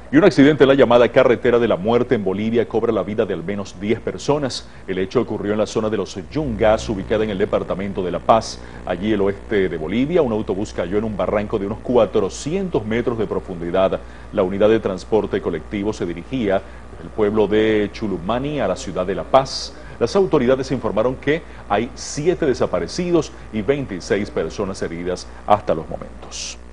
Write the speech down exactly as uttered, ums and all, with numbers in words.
Y un accidente en la llamada carretera de la muerte en Bolivia cobra la vida de al menos diez personas. El hecho ocurrió en la zona de los Yungas, ubicada en el departamento de La Paz. Allí, el oeste de Bolivia, un autobús cayó en un barranco de unos cuatrocientos metros de profundidad. La unidad de transporte colectivo se dirigía del pueblo de Chulumani a la ciudad de La Paz. Las autoridades informaron que hay siete desaparecidos y veintiséis personas heridas hasta los momentos.